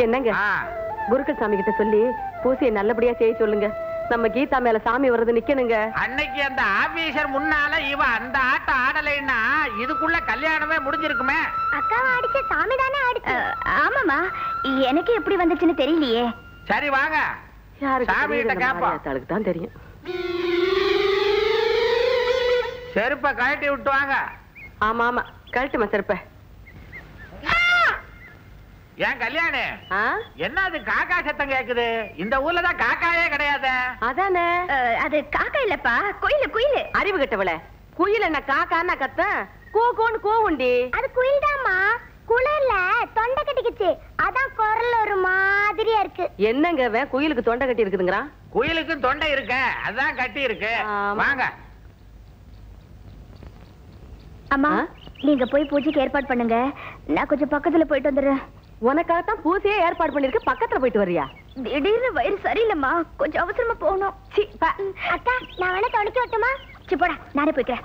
என்னங்க குருக்கள் சாமி கிட்ட சொல்லி பூசையை நல்லபடியா செய்ய சொல்லுங்க. நம்ம கீதா மேல சாமி வர்றது நிக்கணுங்க. அன்னைக்கு அந்த ஆபீசர் முன்னால இவ அந்த ஆட்டம் ஆடலைன்னா இதுக்குள்ள கல்யாணமே முடிஞ்சிருக்குமே. அக்காவை அடிச்ச சாமி தானே அடிச்சு. ஆமாமா, எனக்கு எப்படி வந்துச்சுன்னு தெரியலையே. சரி வாங்க, சாமி கிட்ட கேப்போம். தான் தெரியும். செருப்ப கழட்டி விட்டு வாங்க. ஆமா ஆமா, கழட்டுமா செருப்ப. ஏன் கல்யாணி, என்னது காக்கா சத்தம் கேக்குது? இந்த ஊர்ல தான் காக்காயே கிடையாது. அதானே, அது காக்கா இல்லப்பா, குயில். குயில். அறிவு கட்டவள, குயில் என்ன காக்கான்னா கத்த? கூன்னு கூவுண்டி. அது குயில் தான்மா. குளிர்ல தொண்டை கட்டிக்குச்சு, அதான் குரல் ஒரு மாதிரியா இருக்கு. என்னங்க குயிலுக்கு தொண்டை கட்டி இருக்குதுங்கறான்? குயிலுக்கு தொண்டை இருக்கு, அதான் கட்டி இருக்கு. வாங்க. அம்மா, நீங்க போய் பூஜைக்கு ஏற்பாடு பண்ணுங்க, நான் கொஞ்சம் பக்கத்துல போயிட்டு வந்துடுறேன். உனக்காகத்தான் பூசையே ஏற்பாடு பண்ணிருக்கு, பக்கத்துல போயிட்டு வரியா? திடீர்னு வயிறு சரியில்லைம்மா, கொஞ்சம் அவசரமா போகணும். அக்கா, நான் வேணா துணைக்கு வரட்டுமா? போடா, நானே போய்க்கிறேன்.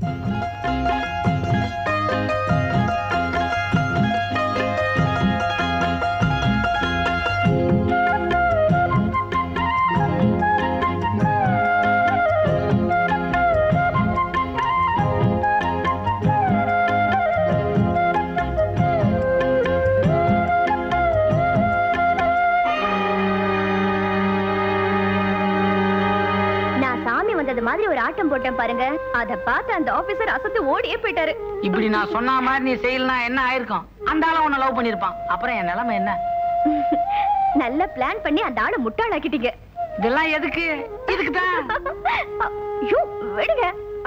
மாதிரி ஒரு ஆட்டம் போட்டேன் பாருங்க, அத பார்த்து அந்த ஆபீசர் அசத்து ஓடியே போயிட்டாரு. இப்படி நான் சொன்ன மாதிரி நீ செய்யலனா என்ன ஆயிருக்கும்? அந்த ஆள உன்னை லவ் பண்ணிருப்பான், அப்புறம் என் நிலைமை என்ன? நல்ல பிளான் பண்ணி அந்த ஆளை முட்டாளாக்கிட்டீங்க. இதெல்லாம் எதுக்கு? இதுக்கு தான். ஐயோ விடுங்க.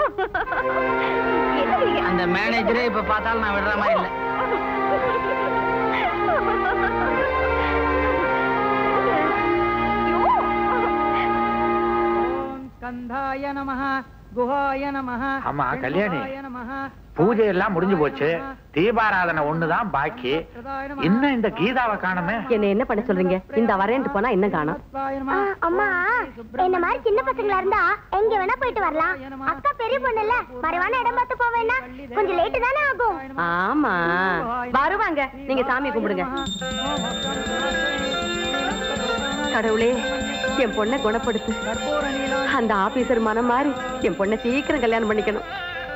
அந்த மேனேஜரே இப்ப பார்த்தாலும் நான் விடுற மாதிரி இல்ல. கந்தாய நமஹ, குஹாய நமஹ. ஆமா கல்யாணி, பூஜை எல்லாம் முடிஞ்சு போச்சு, தீபாராதனை ஒண்ணுதான் பாக்கி. இன்னும் இந்த கீதாவை காணுமே. என்ன பண்ண சொல்றீங்க? இந்த வரேன்ட்டு போனா என்ன காணும்? அம்மா, என்ன மாதிரி சின்ன பசங்களா இருந்தா எங்க வேணா போயிட்டு வரலாம். அக்கா பெரிய பொண்ணு இல்ல, மறைவான இடம் பார்த்து போவேன்னா கொஞ்சம் லேட்டு தானே ஆகும். ஆமா வருவாங்க, நீங்க சாமி கும்பிடுங்க. கடவுளே, என் பொண்ணை குணப்படுத்து. அந்த ஆபீசர் மனம் மாறி என் பொண்ணை சீக்கிரம் கல்யாணம் பண்ணிக்கணும்.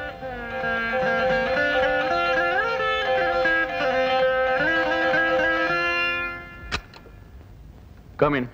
Come in.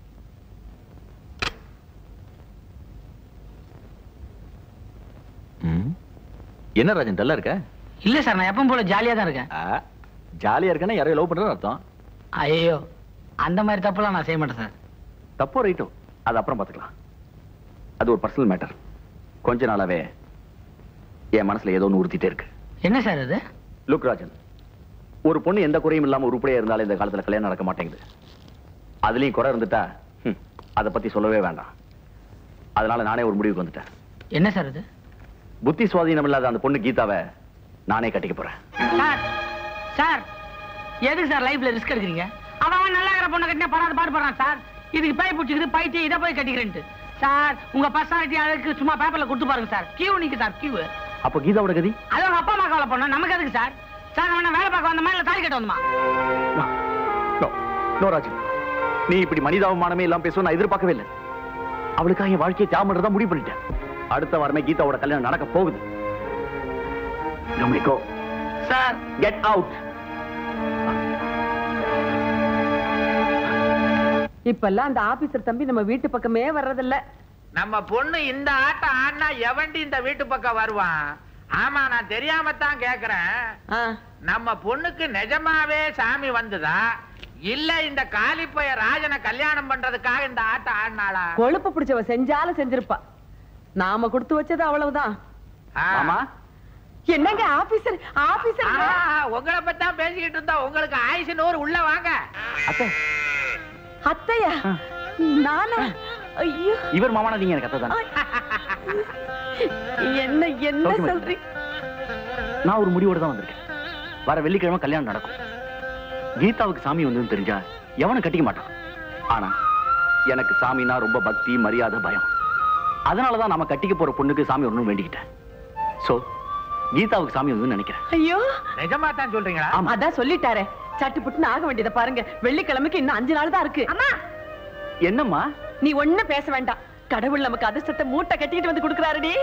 என்ன ராஜன் டல்லா இருக்க? இல்ல சார், நான் எப்பவும் போல ஜாலியா தான் இருக்கேன். ஜாலியா இருக்கேன்னா யாரையும் லவ் பண்றேன்னு அர்த்தம். ஐயோ, அந்த மாதிரி தப்புலாம் நான் செய்ய மாட்டேன் சார். தப்போ ரைட்டோ அது அப்புறம் பார்த்துக்கலாம். அது ஒரு பர்சனல் மேட்டர். கொஞ்ச நாளாவே என் மனசுல ஏதோ ஒன்று உறுத்திட்டே இருக்கு. என்ன சார் அது? லுக் ராஜன், ஒரு பொண்ணு எந்த குறையும் இல்லாம உருப்படியா இருந்தாலும் இந்த காலத்துல கல்யாணம் நடக்க மாட்டேங்குது. அதுலயும் குறை இருந்துட்டா அதை பத்தி சொல்லவே வேண்டாம். அதனால நானே ஒரு முடிவுக்கு வந்துட்டேன். என்ன சார் அது? புத்தி சுவாதீனம் இல்லாத அந்த பொண்ணு கீதாவை நானே கட்டிக்க போறேன். சார் சார், எதுக்கு சார் லைஃப்ல ரிஸ்க் எடுக்கிறீங்க? அவன் நல்லா இருக்கிற பொண்ணை கட்டினா படாத பாடுபடுறான் சார். இதுக்கு பை பிடிச்சிக்கிட்டு பைத்தி இதை போய் கட்டிக்கிறேன்ட்டு சார். உங்க பர்சனாலிட்டி அழகு சும்மா பேப்பர்ல கொடுத்து பாருங்க சார். கியூ நிக்கு சார், கியூ. அப்ப கீதாவோட கதி? அது அவங்க அப்பா அம்மா கவலை பண்ணோம், நமக்கு எதுக்கு சார்? சார் அவனை வேலை பார்க்க வந்த மாதிரி தாலி கட்ட வந்தமா? நோ ராஜன், நீ இப்படி மனிதாபமானமே எல்லாம் பேசுவோம் நான் எதிர்பார்க்கவே இல்லை. அவளுக்காக என் வாழ்க்கையை தியாகம் பண்றதா முடிவு பண்ணிட்டேன். அடுத்த வாரமே கீதாவோட கல்யாணம் நடக்க போகுது. Sir get out. இப்பெல்லாம் அந்த ஆபீசர் தம்பி நம்ம வீட்டு பக்கமே வர்றதில்ல. நம்ம பொண்ணு இந்த ஆட்டம் ஆடினா எவண்டி இந்த வீட்டு பக்கம் வருவான்? ஆமா, நான் தெரியாமத்தான் கேக்குறேன். நம்ம பொண்ணுக்கு நிஜமாவே சாமி வந்துதா இல்ல இந்த காலிப்பைய ராஜனை கல்யாணம் பண்றதுக்காக இந்த ஆட்டம் ஆடினாளா? கொழுப்பு பிடிச்சவ செஞ்சாலும் செஞ்சிருப்பா. நாம கொடுத்து வச்சது அவ்வளவுதான். ஆமா, என்னங்க ஆபீசர் ஆபீசர் உங்களை பத்தி பேசிக்கிட்டு இருந்தா உங்களுக்கு ஆயுசு 100. உள்ள வாங்க. அத்தையா? நானா? ஐயோ, இவர் மாமானா நீங்க எனக்கு அத்தை தானே? என்ன என்ன சொல்றீங்க? நான் ஒரு முடிவோட தான் வந்திருக்கேன். வர வெள்ளிக்கிழமை கல்யாணம் நடக்கும். கீதாவுக்கு சாமி வந்து தெரிஞ்சா எவனும் கட்டிக்க மாட்டான். ஆனா எனக்கு சாமினா ரொம்ப பக்தி, மரியாதை, பயம். அதனாலதான் நம்ம கட்டிக்க போற பொண்ணுக்கு சாமி வரணும்னு வேண்டிக்கிட்டேன். சோ கீதாவுக்கு சாமி வந்து நினைக்கிறேன். ஐயோ, நிஜமா தான் சொல்றீங்களா? அதான் சொல்லிட்டாரே, சட்டு புட்டுன்னு ஆக வேண்டியதை பாருங்க. வெள்ளிக்கிழமைக்கு இன்னும் 5 நாள் தான் இருக்கு. அம்மா என்னம்மா? நீ ஒண்ணும் பேச வேண்டாம். கடவுள் நமக்கு அதிர்ஷ்டத்தை மூட்டை கட்டிட்டு வந்து கொடுக்குறாருடி.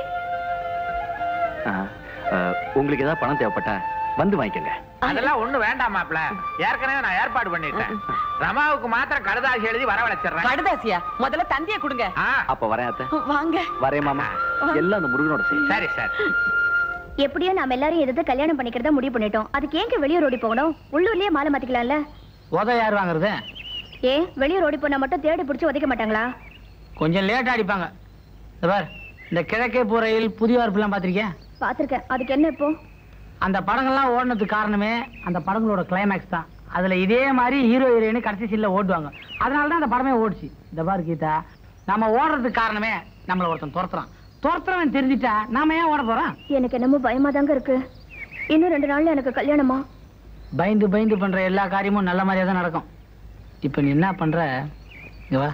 உங்களுக்கு ஏதாவது பணம் தேவைப்பட்டா வந்து வாங்கிக்கங்க. அதெல்லாம் ஒண்ணு வேண்டாம் மாப்ள. ஏற்கனவே நான் ஏற்பாடு பண்ணிட்டேன். ரமாவுக்கு மாத்திரம் கடுதாசி எழுதி வரவழைச்சிடுறேன். கடுதாசியா? முதல்ல தந்திய கொடுங்க. அப்ப வரேன் அத்தை. வாங்க. வரேன் மாமா. எல்லாம் அந்த முருகனோட செய். சரி சார். எப்படியோ நாம எல்லாரும் எதிர்த்து கல்யாணம் பண்ணிக்கிறதா முடிவு பண்ணிட்டோம். அதுக்கு ஏங்க வெளியூர் ஓடி போகணும்? உள்ளூர்லயே மாலை மாத்திக்கலாம்ல. உத யார் வாங்குறது? ஏன் வெளியூர் ஓடி போனா மட்டும் தேடி பிடிச்சி உதைக்க மாட்டாங்களா? கொஞ்சம் லேட்டா அடிப்பாங்க. பார், இந்த கிழக்கே போற ரயில் புதிய வரப்புலாம் பாத்திருக்கேன். பாத்திருக்கேன். அதுக்கு என்ன இப்போ? அந்த படங்கள்லாம் ஓடுனதுக்கு காரணமே அந்த படங்களோட கிளைமேக்ஸ் தான். அதுல இதே மாதிரி ஹீரோ ஹீரோயின் கடைசி சீன்ல ஓடுவாங்க. அதனாலதான் அந்த படமே ஓடுச்சு. இந்த பாரு கீதா, நம்ம ஓடுறதுக்கு காரணமே நம்மள ஒருத்தன் துரத்துறவன் தெரிஞ்சிட்டா நாம ஏன் ஓட போறோம்? எனக்கு என்னமோ பயமா தாங்க இருக்கு. இன்னும் 2 நாள்ல எனக்கு கல்யாணமா? பயந்து பண்ற எல்லா காரியமும் நல்ல மாதிரியா தான் நடக்கும். இப்ப நீ என்ன பண்ற? இங்க வா.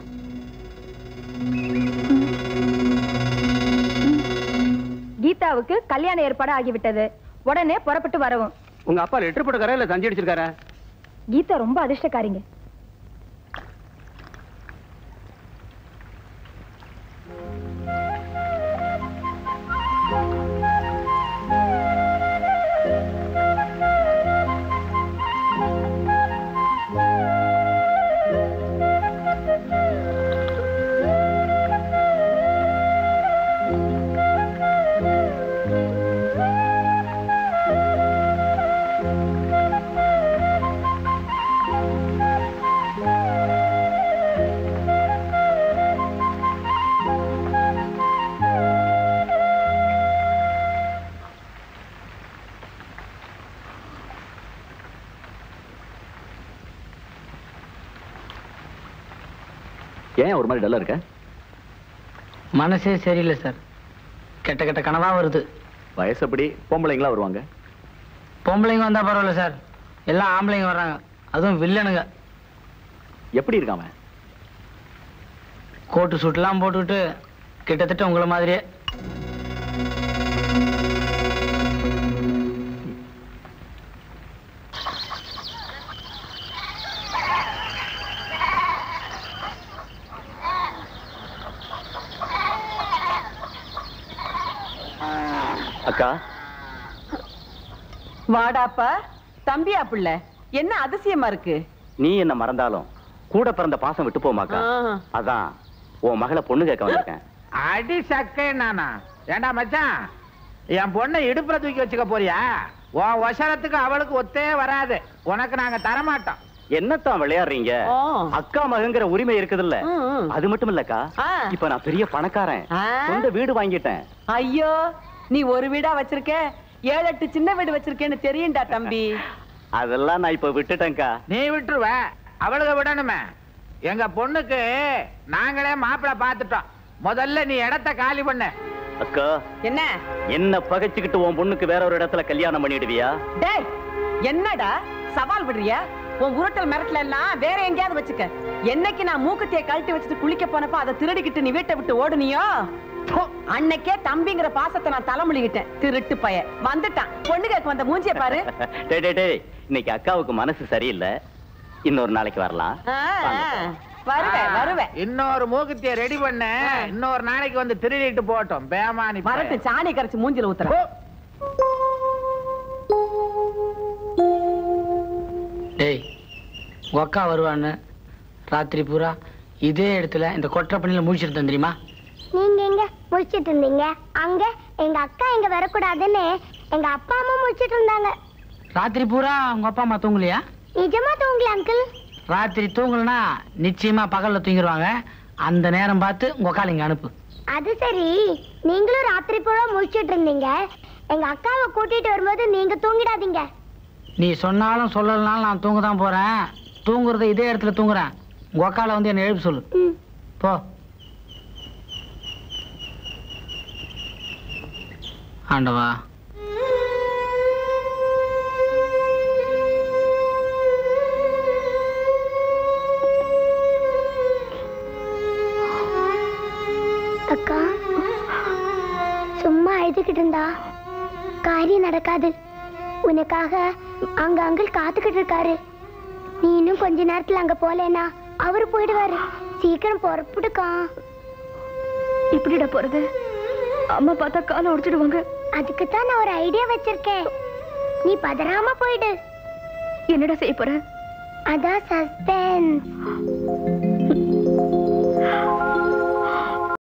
கீதாவுக்கு கல்யாண ஏற்பாடு ஆகிவிட்டது. உடனே புறப்பட்டு வரவும். உங்க அப்பா லெட்டர் போட்டுக்காரா இல்ல தஞ்சி அடிச்சிருக்காரா? கீதா ரொம்ப அதிர்ஷ்டக்காரிங்க. ஏன் ஒரு மாதிரி டல்லா இருக்க? மனசே சரியில்லை சார். கெட்ட கனவா வருது. வயசப்படி பொம்பளைங்களா வருவாங்க. பொம்பளைங்க வந்தா பரவாயில்ல சார். எல்லாம் ஆம்பளைங்க வர்றாங்க. அதுவும் வில்லனுங்க. எப்படி இருக்காம? கோட்டு சூட்லாம் போட்டுக்கிட்டு கிட்டத்தட்ட உங்களை மாதிரியே. அக்கா, வாடாப்பா. தம்பியா பிள்ளை, என்ன அதிசயமா இருக்கு? நீ என்ன மறந்தாலும் கூட பிறந்த பாசம் விட்டு போமாக்கா. அதான் உன் மகளை பொண்ணு கேட்க வந்திருக்கேன். அடி சக்கை நானா? ஏண்டா மச்சான், என் பொண்ணை இடுப்புல தூக்கி வச்சுக்க போறியா? உன் வசரத்துக்கு அவளுக்கு ஒத்தே வராது. உனக்கு நாங்க தரமாட்டோம். என்னத்தான் விளையாடுறீங்க? அக்கா மகங்கிற உரிமை இருக்குதுல்ல. அது மட்டும் இல்லக்கா, இப்ப நான் பெரிய பணக்காரன். சொந்த வீடு வாங்கிட்டேன். ஐயோ, நீ ஒரு வீடா வச்சிருக்க? 7-8 சின்ன வீடு வச்சிருக்கேன்னு தெரியும்டா தம்பி. அதெல்லாம் நான் இப்ப விட்டுட்டேன்க்கா. நீ விட்டுருவ, அவளுக்கு விடணுமே. எங்க பொண்ணுக்கு நாங்களே மாப்பிளை பார்த்துட்டோம். முதல்ல நீ இடத்த காலி பண்ண. அக்கா, என்ன பகைச்சுக்கிட்டு உன் பொண்ணுக்கு வேற ஒரு இடத்துல கல்யாணம் பண்ணிடுவியா? டேய், என்னடா சவால் விடுறியா? உன் உருட்டல் மிரட்டல எல்லாம் வேற எங்கேயாவது வச்சுக்க. என்னைக்கு நான் மூக்குத்தியை கழட்டி வச்சுட்டு குளிக்க போனப்ப அதை திருடிக்கிட்டு நீ வீட்டை விட்டு ஓடுனியோ, அன்னைக்கே தம்பிங்கிற பாசத்தை நான் தலைமுழிக்கிட்டேன். திருட்டு பைய வந்துட்டான். பொண்ணு கேட்க வந்த மூஞ்சிய பாரு. இன்னைக்கு அக்காவுக்கு மனசு சரியில்லை. இன்னொரு நாளைக்கு வரலாம். வருவேன். இன்னொரு மூக்குத்திய ரெடி பண்ண. இன்னொரு நாளைக்கு வந்து திருடிட்டு போட்டோம். பேமானி வரட்டு. சாணி கரைச்சு மூஞ்சில ஊத்துற. டேய், அக்கா வருவான்னு ராத்திரி பூரா இதே இடத்துல இந்த கொட்டை பண்ணில முடிச்சிட்டு தெரியுமா? நீங்க எங்க முடிச்சிட்டு இருந்தீங்க? அங்க எங்க அக்கா எங்க வரக்கூடாதுன்னு எங்க அப்பா அம்மா முடிச்சிட்டு இருந்தாங்க. ராத்திரி பூரா உங்க அப்பா அம்மா தூங்கலையா? நிஜமா தூங்கல அங்கிள். ராத்திரி தூங்கலனா நிச்சயமா பகல்ல தூங்கிடுவாங்க. அந்த நேரம் பார்த்து உங்க அக்கா இங்க அனுப்பு. அது சரி, நீங்களும் ராத்திரி பூரா முடிச்சிட்டு இருந்தீங்க. எங்க அக்காவை கூட்டிட்டு வரும்போது நீங்க தூங்கிடாதீங்க. நீ சொன்னாலும் சொல்லலனாலும் நான் தூங்க தான் போறேன். தூங்குறத இதே இடத்துல தூங்குறேன். உங்க அக்கால வந்து என்ன எழுப்ப சொல்லு. போ. ஆண்டவா, அக்கா சும்மா அழுதுகிட்டு இருந்தா காரியம் நடக்காது. உனக்காக அங்க அங்கிள் காத்துக்கிட்டு இருக்காரு. நீ இன்னும் கொஞ்ச நேரத்துல அங்க போலேனா அவரு போயிடுவாரு. சீக்கிரம் புறப்படுக்கா. இப்படிடா போறது? அம்மா பார்த்தா காலை உடைச்சிடுவாங்க. அதுக்கு தான் நான் ஒரு ஐடியா வச்சிருக்கேன். நீ பதறாம போயிடு. என்னடா செய்ய போற? அதான் சஸ்பென்ஸ்.